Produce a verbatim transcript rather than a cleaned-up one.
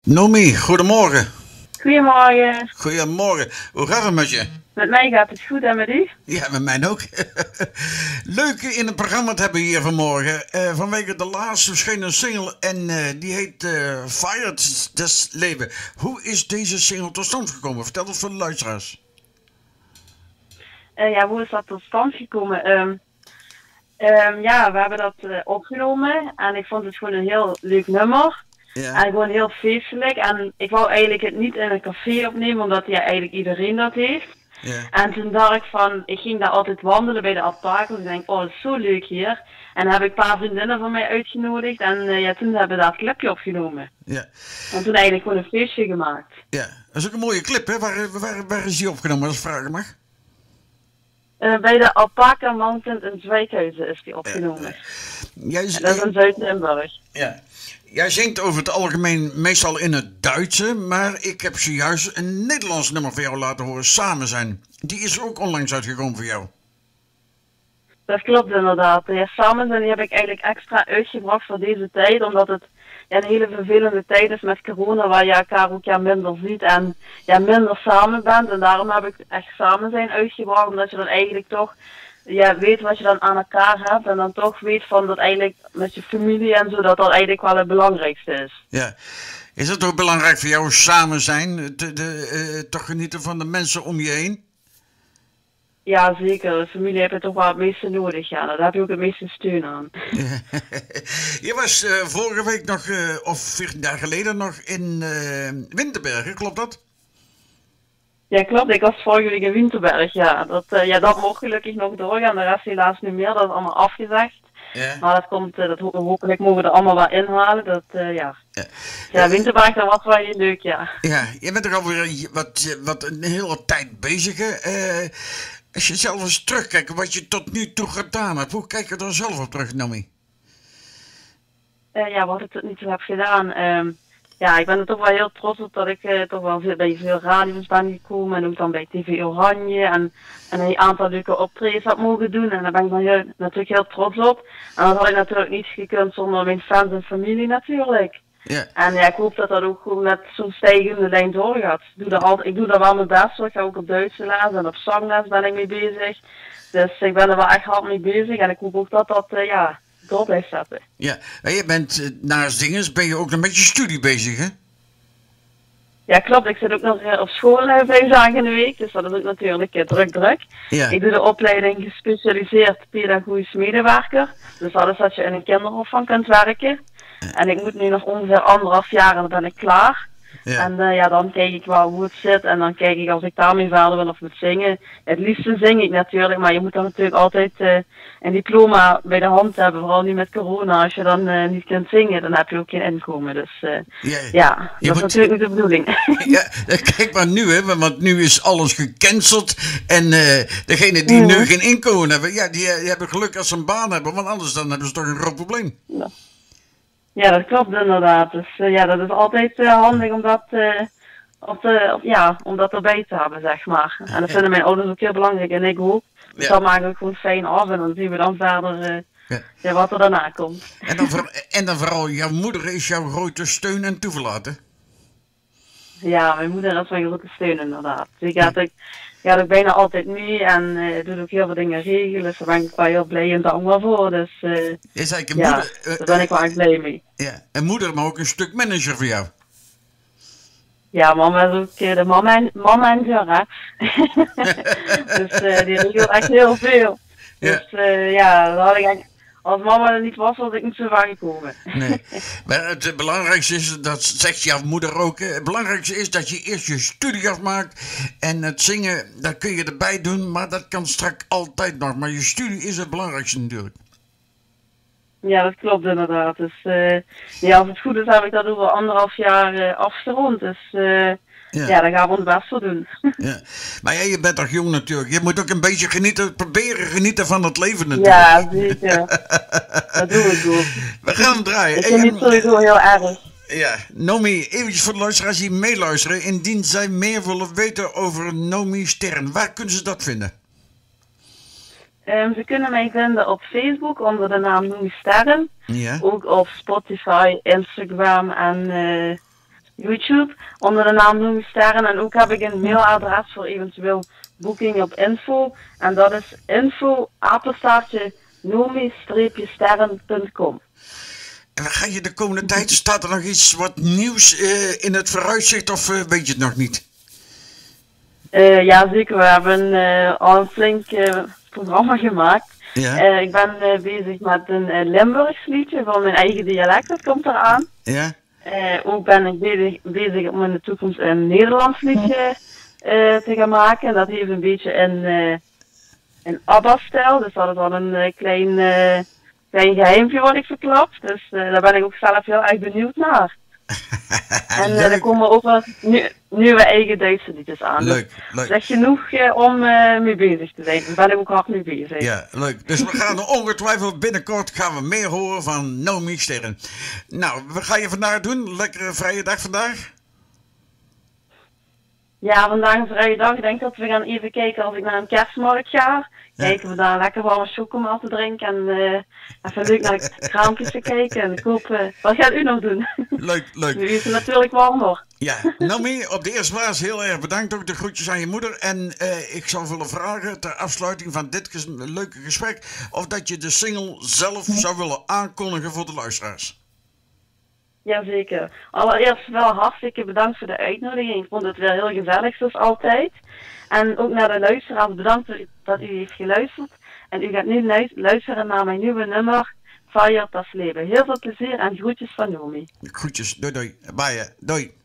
Nomi, goedemorgen. Goedemorgen. Goedemorgen. Hoe gaat het met je? Met mij gaat het goed en met u? Ja, met mij ook. Leuk in het programma te hebben hier vanmorgen. Uh, vanwege de laatst verschenen single en uh, die heet uh, Fire des Leven. Hoe is deze single tot stand gekomen? Vertel het voor de luisteraars. Uh, ja, hoe is dat tot stand gekomen? Um, um, ja, we hebben dat uh, opgenomen en ik vond het gewoon een heel leuk nummer. Ja. En gewoon heel feestelijk. En ik wou eigenlijk het niet in een café opnemen, omdat ja, eigenlijk iedereen dat heeft. Ja. En toen dacht ik van, ik ging daar altijd wandelen bij de alpaca. Ik denk, oh, dat is zo leuk hier. En dan heb ik een paar vriendinnen van mij uitgenodigd. En uh, ja, toen hebben we daar het clipje opgenomen. Ja. En toen eigenlijk gewoon een feestje gemaakt. Ja, dat is ook een mooie clip, hè? Waar, waar, waar is die opgenomen, als ik vragen mag? Uh, bij de Alpaca Mountain in Zwijkhuizen is die opgenomen. Ja. Ja, dat is in Zuid-Limburg. Ja. Jij zingt over het algemeen meestal in het Duitse, maar ik heb zojuist een Nederlands nummer voor jou laten horen, Samen Zijn. Die is ook onlangs uitgekomen voor jou. Dat klopt inderdaad. Ja, Samen Zijn die heb ik eigenlijk extra uitgebracht voor deze tijd, omdat het ja, een hele vervelende tijd is met corona, waar je elkaar ook ja, minder ziet en ja, minder samen bent. En daarom heb ik echt Samen Zijn uitgebracht, omdat je dan eigenlijk toch ja, weet wat je dan aan elkaar hebt en dan toch weet van dat eigenlijk met je familie en zo, dat dat eigenlijk wel het belangrijkste is. Ja. Is het ook belangrijk voor jou samen zijn, te, de, uh, toch genieten van de mensen om je heen? Ja, zeker. De familie heb je toch wel het meeste nodig, ja. Daar heb je ook het meeste steun aan. Je was uh, vorige week nog, uh, of veertien dagen geleden nog in uh, Winterbergen, klopt dat? Ja, klopt. Ik was vorige week in Winterberg, ja. Dat, uh, ja, dat mocht gelukkig nog doorgaan. De rest helaas niet meer. Dat is allemaal afgezegd. Ja. Maar dat komt, uh, dat ho hopelijk mogen we er allemaal wel inhalen. Dat, uh, ja. Ja. Ja, Winterberg, dat was wel heel leuk, ja. Ja, je bent er alweer wat, wat een hele tijd bezig, hè. Uh, als je zelf eens terugkijkt wat je tot nu toe gedaan hebt, hoe kijk je er zelf op terug, Nomi? Uh, ja, wat ik tot nu toe heb gedaan... Um, Ja, ik ben er toch wel heel trots op dat ik uh, toch wel veel, bij veel radio's ben gekomen. En ook dan bij T V Oranje. En, en een aantal leuke optredens had mogen doen. En daar ben ik dan heel, natuurlijk heel trots op. En dat had ik natuurlijk niet gekund zonder mijn fans en familie natuurlijk. Ja. En ja, ik hoop dat dat ook gewoon met zo'n stijgende lijn doorgaat. Ik doe, daar altijd, ik doe daar wel mijn best voor. Ik ga ook op Duitse les en op zangles ben ik mee bezig. Dus ik ben er wel echt hard mee bezig. En ik hoop ook dat dat, uh, ja... door blijft zetten. Ja, en je bent naast dinges ben je ook nog met je studie bezig, hè? Ja, klopt. Ik zit ook nog op school uh, vijf dagen in de week, dus dat is ook natuurlijk uh, druk druk. Ja. Ik doe de opleiding gespecialiseerd pedagogisch medewerker. Dus dat is dat je in een kinderopvang kunt werken. Ja. En ik moet nu nog ongeveer anderhalf jaar en dan ben ik klaar. Ja. En uh, ja, dan kijk ik wel hoe het zit en dan kijk ik als ik daarmee verder wil of moet zingen. Het liefste zing ik natuurlijk, maar je moet dan natuurlijk altijd uh, een diploma bij de hand hebben. Vooral nu met corona, als je dan uh, niet kunt zingen, dan heb je ook geen inkomen. Dus uh, ja, ja dat je is moet... natuurlijk niet de bedoeling. Ja, kijk maar nu, hè, want nu is alles gecanceld. En uh, degene die mm. nu geen inkomen hebben, ja, die, die hebben geluk als ze een baan hebben, want anders dan hebben ze toch een groot probleem. Ja. Ja, dat klopt inderdaad. Dus uh, ja, dat is altijd uh, handig om dat, uh, op de, op, ja, om dat erbij te hebben, zeg maar. En dat ja. vinden mijn ouders ook heel belangrijk en ik ook. Dus ja. dat maakt het gewoon fijn af en dan zien we dan verder uh, ja. Ja, wat er daarna komt. En dan, voor, en dan vooral, jouw moeder is jouw grote steun en toeverlaten? Ja, mijn moeder is mijn grote steun inderdaad. Dus ik had ook, ik had ook bijna altijd mee en uh, doet ook heel veel dingen regelen. Dus daar ben ik wel heel blij en dankbaar voor. Dus uh, is eigenlijk een ja, moeder, uh, daar ben ik wel echt blij mee. Ja, en moeder, maar ook een stuk manager voor jou. Ja, mama is ook uh, de mama, mama en hè. Dus uh, die regelt echt heel veel. Ja. Dus uh, ja, dat had ik eigenlijk... Als mama er niet was, was ik niet zo ver gekomen. Nee, maar het belangrijkste is, dat zegt jouw moeder ook, het belangrijkste is dat je eerst je studie afmaakt. En het zingen, dat kun je erbij doen, maar dat kan straks altijd nog. Maar je studie is het belangrijkste natuurlijk. Ja, dat klopt inderdaad. Dus uh, ja, als het goed is, heb ik dat over anderhalf jaar uh, afgerond. Dus uh, ja. ja, daar gaan we ons best voor doen. Ja. Maar ja, je bent toch jong natuurlijk. Je moet ook een beetje genieten, proberen genieten van het leven natuurlijk. Ja, zeker. Dat doe ik ook. We gaan hem draaien. Ik vind het sowieso heel erg. Ja, Nomi, eventjes voor de luisteraars die meeluisteren. Indien zij meer willen weten over Nomi Stern, waar kunnen ze dat vinden? Um, ze kunnen mij vinden op Facebook onder de naam Nomi Sterren. Ja. Ook op Spotify, Instagram en uh, YouTube onder de naam Nomi Sterren. En ook heb ik een mailadres voor eventueel boeking op info. En dat is info apenstaartje nomi-sterren punt com. En ga je de komende tijd, staat er nog iets wat nieuws uh, in het vooruitzicht of uh, weet je het nog niet? Uh, ja, zeker. We hebben uh, al een flink uh, programma gemaakt. Ja. Uh, ik ben uh, bezig met een uh, Limburgs liedje van mijn eigen dialect, dat komt eraan. Ja. Uh, ook ben ik bezig, bezig om in de toekomst een Nederlands liedje uh, te gaan maken. Dat heeft een beetje een, uh, een ABBA-stijl, dus dat is wel een uh, klein, uh, klein geheimje wat ik verklap. Dus uh, daar ben ik ook zelf heel erg benieuwd naar. En uh, er komen ook wel nu, nieuwe eigen Duitse liedjes aan. Leuk, leuk. Dus echt genoeg uh, om uh, mee bezig te zijn. Daar ben ik ook hard mee bezig. Ja, leuk. Dus we gaan er ongetwijfeld binnenkort gaan we meer horen van Nomi Sterren. Nou, wat ga je vandaag doen? Lekkere vrije dag vandaag? Ja, vandaag een vrije dag. Ik denk dat we gaan even kijken als ik naar een kerstmarkt ga. Ja. Kijken of we daar lekker warme chocomel te drinken. En uh, even leuk naar de kraampjes te kijken. En kopen. Wat gaat u nog doen? Leuk, leuk. U is natuurlijk warm hoor. Ja, Nomi, op de eerste plaats heel erg bedankt. Ook de groetjes aan je moeder. En uh, ik zou willen vragen ter afsluiting van dit ges leuke gesprek. Of dat je de single zelf zou willen aankondigen voor de luisteraars. Jazeker. Allereerst wel hartstikke bedankt voor de uitnodiging. Ik vond het weer heel gezellig zoals altijd. En ook naar de luisteraars bedankt dat u heeft geluisterd. En u gaat nu luisteren naar mijn nieuwe nummer, Fire das Leben. Heel veel plezier en groetjes van Nomi. Groetjes, doei doei. Bye, doei.